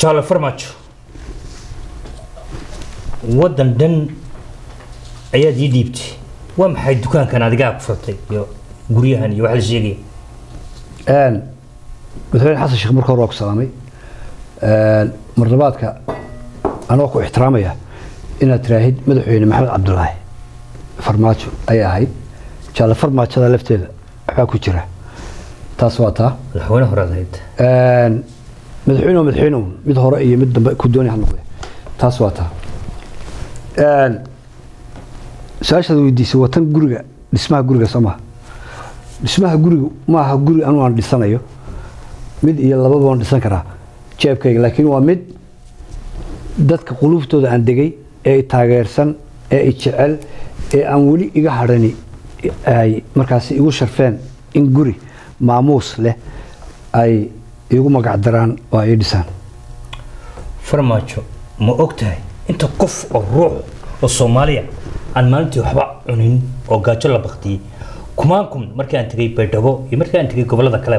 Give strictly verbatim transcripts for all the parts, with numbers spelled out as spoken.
جال فرماتشو ودن دن أياد يديبتي وما حد دكان كان هذا قاعد فرطي يو قريها هني واحد الشيء آن مثلا حسن الشيخ مركو روك سلامي آن مرنباتك أنا وكو احترامي إن تراهيد مدحوين محمد عبد الله فرماتشو أي هاي جال فرماتشو هذا لفتيل حاكو جرا تاسواتا الحوانة هرا ذايد آن مدحوين ومدحوين مد هرائي مد كدوني هالنقطة تاسواتا آن سؤال هذا ويديس وطن جورجا اسمها جورجا سماه اسمها جورجا ما ها جورجا أنا عندي سنة يو مد يلا بابا عندي سنة كرا شايف كي لكن هو مد دتك قلوب تود عندي أي تاجر سن أي تشعل أي أمولي إيجا هرني أي مركز يقول شرفان إن جوري معموس له أي يقول مقعدران وأيدسان فرماتشو ما أكتاي أنت قف الروح الصومالية أن ما أنت وحبا عنين أو قاتل لبختي كمانكم مركي أنت جاي بيتابو يمركي أنت جاي قبل هذا الكلام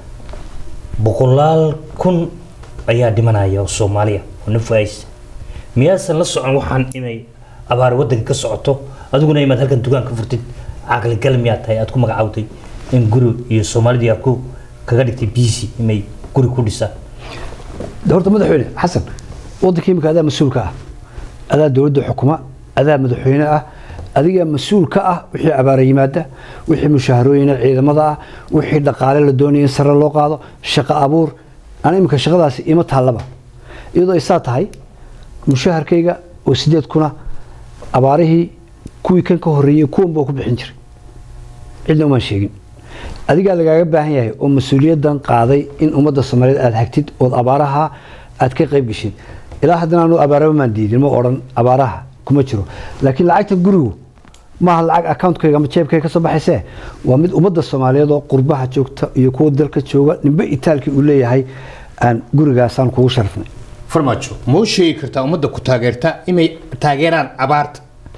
بقولال كن أيها دمنايا الصومالية ونفايس مياسن لسه عن وحن إني أبار ودك كسعته أدونا يمثل هلكن تقان كفرتي عقل الكلام ياتي أتكون مقعوتي إن جرو الصومالي دي أكو كقدرتي بيسي إني جرو كردسان دورت مدحوينه حسن ودك يمك هذا مسؤول كأ هذا دولة حكومة هذا مدحوينه هذا مسؤول كأ وحي عبارة مادة وحي مشاهروين العيد مضى وحي دقالة الدنيا سر اللقاء شقة أبور أنا يمكن شغلة إيمة طلبة إذا إصات هاي مشاهر كيجا وسديت كنا عباره كوي كان كهرية كون بوك بحنجر عندنا ما شيء هذه قال لك جاب هي ومسؤولية دان قاضي إن أمد الصومالية أتحكتت وأبارها أتكي قيب بشين إلى حد أنه أبارها ما نديد ما أورن أبارها كمتشرو لكن لعيت الجرو ما هالعق أكاونت كي قام تشيب كي كسب حساه ومد أمد الصومالية ذو قربها تشوك يكون ذلك تشوك نبي تالك يقول لي هاي أن جرو جاسان كوش شرفنا فرماتشو مو شيء كرتا أمد كتاجرتا إما تاجران أبارت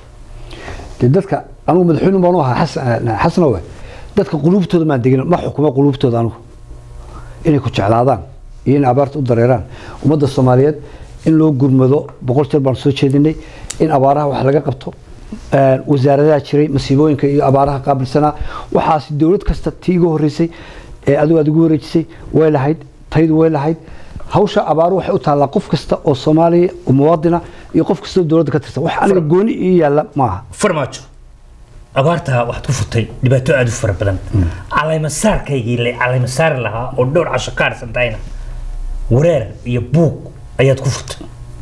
dadka anu madaxweynuhu baan u ahaa xasan xasanowe dadka qulubtooda ma degin ma xukumo qulubtooda anu inay ku jeclaadaan in abaarta u dareeraan ummadda Soomaaliyeed in loo gurmado boqol jeer baan soo jeedinay in abaaraha wax laga qabto ee wasaaradaha jiray masiibooyinka iyo abaaraha qaabilsana waxaas dawlad kasta tiigo horeysay ee adigu adigu wareejisay way lahayd taydu way lahayd hawsha abaaru waxay u taala qof kasta oo Soomaali oo muwaadina iyo qof kasta dawladda ka tirsan wax aniga gooni iyo yalla maaha farmaajo abaarta waxaad ku futay dhibaato aad u fara badan calay masaarkaygii leh calay masaar lahaa oo dhowr casho ka arsantayna wareer iyo buuq ayaad ku futay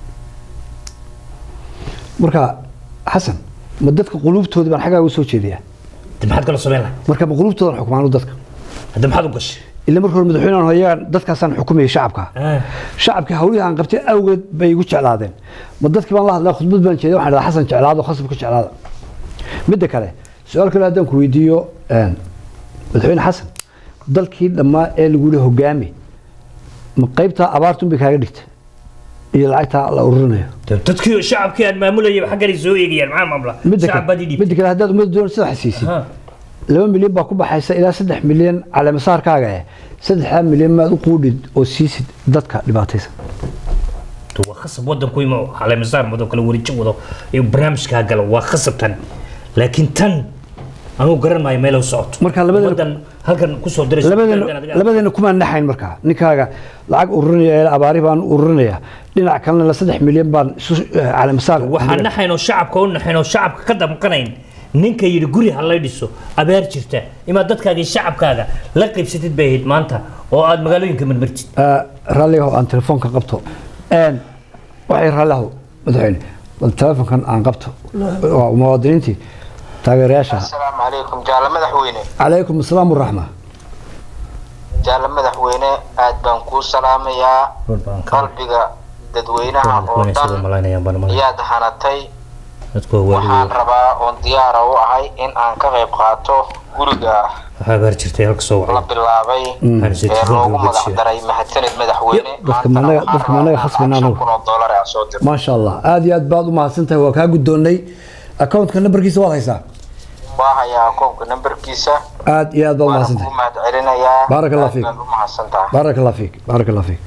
marka xasan ma dadka qulubtooda baan xagaa u soo jeediyaa maxaad kala sameyn lahayd marka qulubtooda xukumaan dadka hadda maxaad u gashay إلا مركز مدحونا هيا دتكاسان حكومي شعبك شعبك هولي عن قبتي أوجد بيجوش علادين مدتك بان الله لا خطبت بان شيء واحد حسن علاد وخصب كش علاد بدك عليه سؤال كل هذا كويديو آن مدحونا حسن ضل كيد لما اللي يقوله هجامي من قيبتها أبارتم بك هاجدت يلعتها الله ورنيه تذكر شعب كان معمول يجيب حق الزوجي يعني معاه مبلغ شعب بدي بدك هذا مدون سلاح حسيسي لما مليون باكو بحيسة إلى سدح مليون على مسار كاجا سدح مليون ما قودد أو سيسد ضدك لبعتيسة. تو خصب ودم كوي ما على مسار ما دوك الوريج وضو برنامج كاجا وخصب تن لكن تن أنا قرر ما يميل وصوت. مركا لبدن هل كان كوسو درس. لبدن لبدن كمان نحين مركا نكاجا لعق أورنيا أباري بان أورنيا لنا كنا لسدح مليون بان على مسار. وحنا نحين والشعب كون نحين والشعب قدم قنين. ninka yiri guri halay dhiso abeer jirta ima dadkaaga shacabkaaga la qeybsatid baahid maanta oo aad magaalooyinka marmartid ee raalliga aan telefoonka qabto een waxay raallahu madaxweyne bal telefoonkan aan qabto waa muwaadiniintii taageerayaasha assalaamu calaykum jaala madaxweyne calaykum assalaam waraxma jaala madaxweyne aad baan ku salaamayaa qalbiga dadweynaha oo dhan yaad hanatay waxaan rabaa oon diyaar u ahay in aan ka qayb qaato guriga waxa gaar jirtay halka soo la bilaabay ee loogu magac daray mahadsanid madaxweyne dadka managa dadka managa khasbanaano ma sha Allah aad iyo aad baad u mahadsantahay waa ka gudoonay account-ka numberkiisa waa haysaa waa hayaa account-ka numberkiisa aad iyo aad baad u mahadsantahay mahad celinayaa barakallahu fiik mahadsantahay barakallahu fiik barakallahu fiik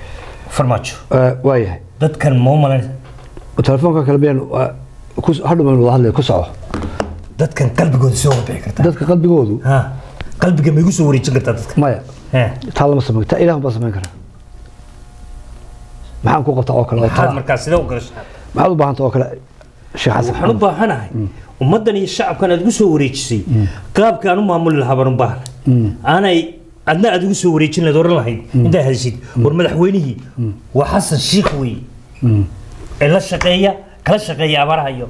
farmaajo waayahay dadkan ma malan telefoonka kale been ku hadhow ma wada hadlay ku soco dadkan qalbigooda soo bixi karta dadka qalbigoodu ha qalbiga ma igu soo wareejin kartaa dadka maya ha taa lama sameeyo taa ilaahu ba sameyn kara maxaan ku qabtaa oo kale oo taa markaa sida u garashaa maxaad u baahantaa oo kale sheekh xasan waxaan u baahanahay ummadan iyo shacabkan aad ugu soo wareejisay qaabka aan u maamuli lahaa baan u baahnay aanay adna aad ugu soo wareejin lahayd oran lahayd intaa hadashid war madaxweynihii waa xasan shiikh wey ee la shaqeeya kala shaqeeya abaaraha iyo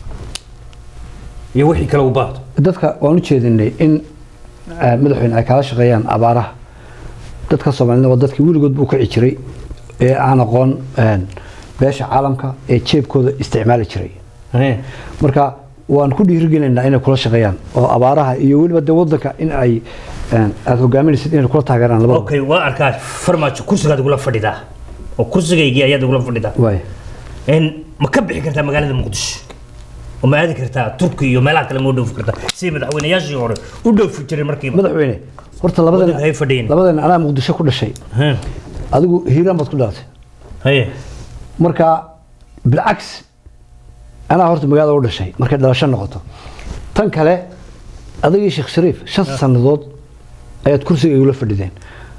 iyo wixii kale u baahdo dadka waan u jeedinay in madaxweyne ay kala shaqeeyaan abaaraha dadka Soomaalida waa dadkii wiligood buu ka cijiray ee aan aqoon beesha caalamka ee jeebkooda isticmaali jiray marka waan ku dhiirigelinaynaa inay kula shaqeeyaan oo abaaraha iyo waliba wadanka in ay aad hogaaminaysid inay kula taageeraan labada okay waa arkaa farmaajo kursigaad ugu la fadhidaa oo kursigaygii ayaad ugu la fadhidaa way in ma ka bixi kartaa magaalada Muqdisho oo ma aadi kartaa Turkiga iyo meelaha kale ma dhoofi kartaa si madaxweynayaashii hore u dhoofi jiray markii madaxweyne horta labadan ay fadhiyeen labadan ana Muqdisho ku dhashay adigu hiiraan baad ku dhalatay haye marka bilcaks ana horta magaalada u dhashay markay dhalasho noqoto tan kale adagii Sheekh Shariif shan sanadood ayaad kursiga ugu la fadhideen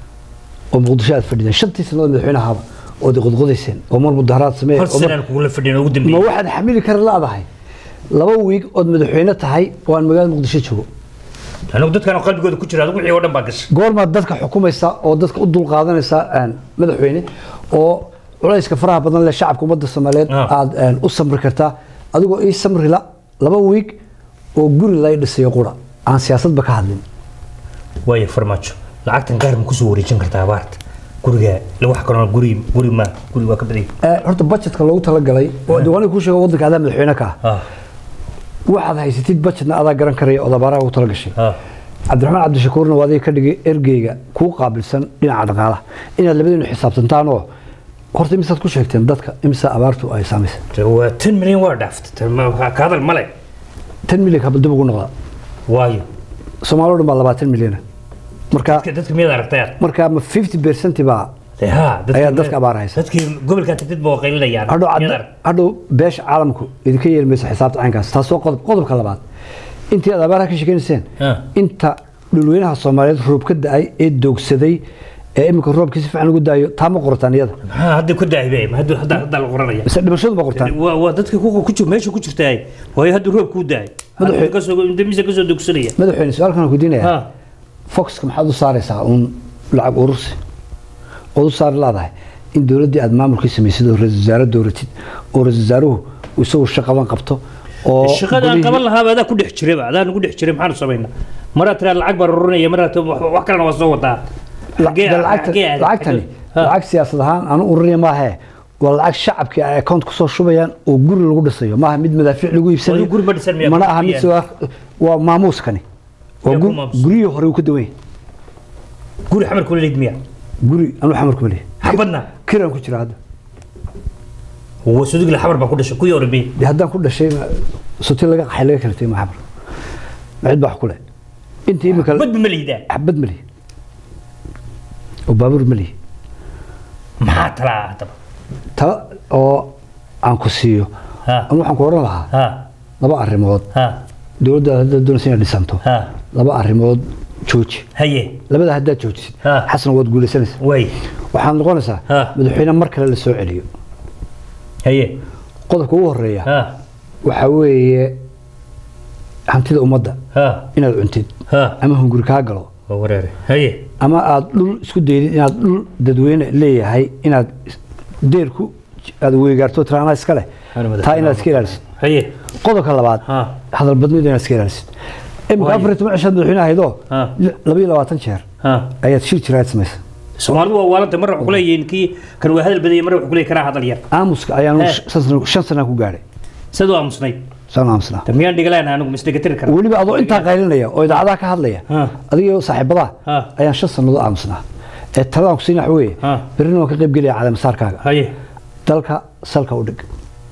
oo Muqdisho aad fadhideen shantii sanadood madaxweynaha oo diqodqodayseen oo mar mudaharaad sameeyay oo sanad kugu la fadhiyeen ugu dambeeyay ma waxaad xamili kar laadahay laba week oo madaxweyne tahay oo aan magaalada Muqdisho joogo anigu dadkan qalbigooda ku jira adigu wixii oo dhan baa gashay goorma dadka xukumaysa oo dadka u dul qaadanaysa aan madaxweyne oo culayska faraha badan leh shacabka ummadda Soomaaliyeed aad u samri kartaa adigoo ii samri la laba week oo guri la dhisay qura aan siyaasadba ka hadlin way farmaajo lacagtan gaar ma ku soo wareejin kartaa abaarta guriga la wax karo guri guri ma guri waa ka baday ee horta budgetka loogu tala galay oo diwaanka ku sheegay wadanka adaa madaxweyne ka ah waxaad haysatid budgetna adaa garan karaya oo dabaaraha ugu tala gashay Cabdiraxmaan Cabdishakuurna waa adeeg ka dhigay ergeyga ku qaabilsan dhinaca dhaqaalaha inaad labadeen xisaabtantaan oo horta imisaad ku sheegteen dadka imisa abaartu ay saameysay waa ten milyan waa dhaaftay ka hadal male ten milyan ka dib ugu noqda waayo Soomaalidu ma labaatan milyan marka dadka miyada aragtay marka ma fifty percent ba ha ayaa dadka abaaraysa dadkii gobolka tagtid boo qaylinayaan hadhow beesha caalamku idinka yeermaysa xisaabta caynkaas taasoo qodob qodobka labaad intii aad abaaraha ka shaqeynayeen inta dhulweynaha Soomaaliyeed roob ka da'ay ee doogsaday ee imika roobkii si fiican ugu daayo taama qortaan iyada ha hadda ku daayay ma hadda hadda hadda la qoranaya bas dhimashadu ma qortaan waa waa dadka ku ku jiro meesha ku jirtay way hadda roob ku daayay madaxweyne ka soo indamiisa ka soo doogsanaya madaxweyne su'aalkan ku diinaya fox ka maxaad u saaraysaa un lacag urursi oo u saar laadahay in dawladda aad maamulkiisa sameeysid oo ra'iisul wasaare dowladid oo ra'iisul wasaaruhu uu soo shaqadan qabto oo shaqadan qaban lahaa aad ku dhex jiray aad ku dhex jiray maxaan sameeynaa maraa tira lacag bar ururinaya maraa wax kale waa soo wadaa lacagtani lacag siyaasad ahaan aan ururinaya ma aha waa lacag shacabka ay account ku soo shubayaan oo guri lagu dhisayo ma aha mid madaafiic lagu iibsanayo guri ma dhisan mana aha mid soo waa maamuuskani waa guri hore uu ka daway guri xamar ku leeyahay miya guri anu xamar ku leeyahay xabadna kiran ku jira hadda هو سودق الحمر بقول شو كوي أوروبي هذا كل شيء صوتي لقى حلقة كرتي مع حمر عد بحكله أنت يمكن حبد ملي ده حبد ملي وبابور ملي ما ترى طب تا أو عنكسيو ها أنا حنقول لها ها لبا الريموت ها دول ده دول سنة لسانتو ها لبا الريموت تشوش هي لبا هدا تشوش حسن ود قول سنة وي وحن نقولنا مدحينا مركل للسوق عليه هي قدك هو الريا ها وحوي hantida umada ha inaad cuntid ha ama hunguri ka galo wareere haye ama aad dhul isku deydid inaad dhul dadweyne leeyahay inaad deerku aad weegaarto traana iska leh taa inaad iska ilaalisid haye qodobka labaad ha hadal badnid inaad iska ilaalisid imka afar iyo toban cishad madaxweynaha haydo laba iyo labaatan jeer ha ayaad shir jiraad samaysay Soomaalidu waa waalanta mar wax ku leeyihiin kii kan waa hadal badiyay mar wax ku leeyahay kana hadal yar aamuska ayaan shan sano ku gaaray sidoo aamusnay salaamsna tamiyaan dhigalaan anigu misdagatir kara waliba adoo inta qaylinaya oo idaacadaha ka hadlaya adiga saaxiibada ayaan shan sano aamusnaa ee talada ku siinaa weey birino ka qayb galay caalam saarkaaga haye dalka salka u dhig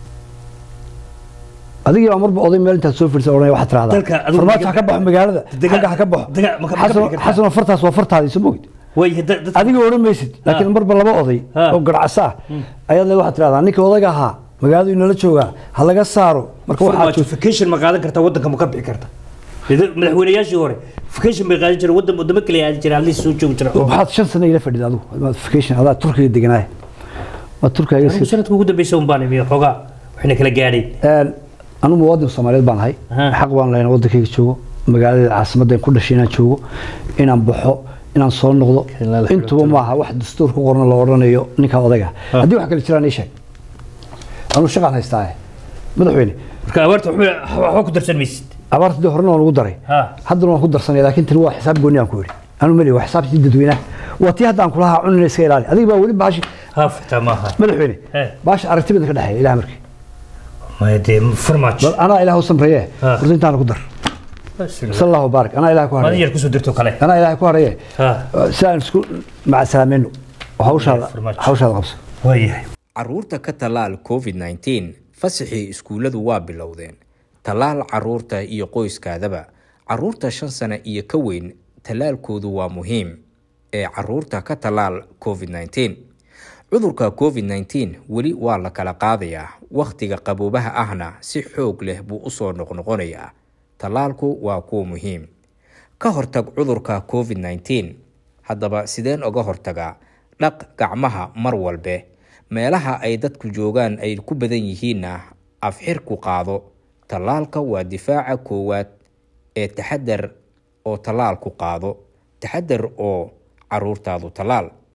adiga marba oday meel inta soo fiirsan oranay waxa tiraahdaa farmaajo ka baxo magaalada xagga ka baxo xasan fartaas waa fartaadii soo moogid adiga oran maysid laakiin marba laba oday oo garacsa ayaad leedahay waxaad tiraahdaa ninka odayga ahaa magaaladu inala joogaa ha laga saaro marka waxa vacation ma qaadan kartaa wadanka ma ka bixi kartaa madaxweynayaashii hore vacation bay qaadan jireen wadan wadamo kale aad jireen halii soo joogi jiray waxaad shan sano ila fadhiday adigu vacation adaa Turkiga deganaay ma Turkiga iska sanadka ugu dambeysay un baan imiyo xogaa waxna kala gaadhay een anu muwaadin Soomaaliyeed baan ahay xaq baan leeyahay wadankayga joogo magaalada caasimadda ku dhashay inaan joogo inaan baxo inaan soo noqdo intuba ma aha wax dastuur ku qoran loo oranayo ninka odayga hadii wax kale jiraan ay sheeg anu shaqaan haystaa madaxweyne marka abarta waxa ku darsan maysid abarta horna waan ugu daray haddana waan ku darsanay laakiin tan waa xisaab gooni aan ku yiri anu mali wax xisaabtii dadweynaha waati hadda aan kulaha cunina iska ilaali adiga baa wali baashi hafta maaha madaxweyne baashi aragtida ka dhaxay ilaa markii ما يدي فرماتش انا اله سمريه ورنت انا قدر صلى الله وبارك انا اله كهريه ما يركسو درتو كله انا اله كهريه سان مع سلامين وحوش هذا حوش هذا قبس ويه caruurta ka talaal covid nineteen fasaxii iskuuladu waa bilowdeen talaal caruurta iyo qoyskaadaba caruurta shan sano iyo ka weyn talaalkoodu waa muhiim ee caruurta ka talaal covid nineteen cudurka covid nineteen weli waa la kala qaadayaa waqtiga qaboobaha ahna si xoog leh buu u soo noqnoqonayaa talaalku waa kuwa muhiim ka hortag cudurka covid nineteen haddaba sideen uga hortagaa dhaq gacmaha mar walbe meelaha ay dadku joogaan ay ku badan yihiinna afxir ku qaado talaalka waa difaaca koowaad ee taxadar oo talaal ku qaado taxadar oo caruurtaadu talaal